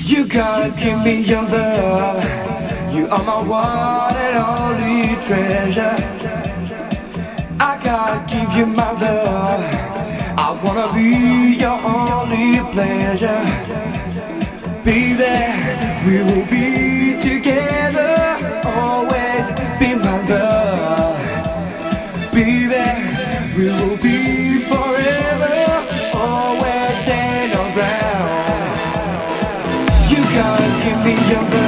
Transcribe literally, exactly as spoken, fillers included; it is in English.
You gotta give me your love. You are my one and only treasure. I gotta give you my love. I wanna be your only pleasure. Baby, we will be together, always be my love. Baby, we will be forever, always stand on ground. You gotta give me your love.